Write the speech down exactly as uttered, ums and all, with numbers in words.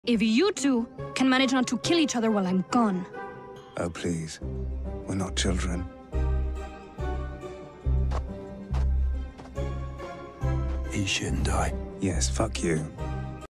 If you two can manage not to kill each other while I'm gone. Oh, please. We're not children. He shouldn't die. Yes, fuck you.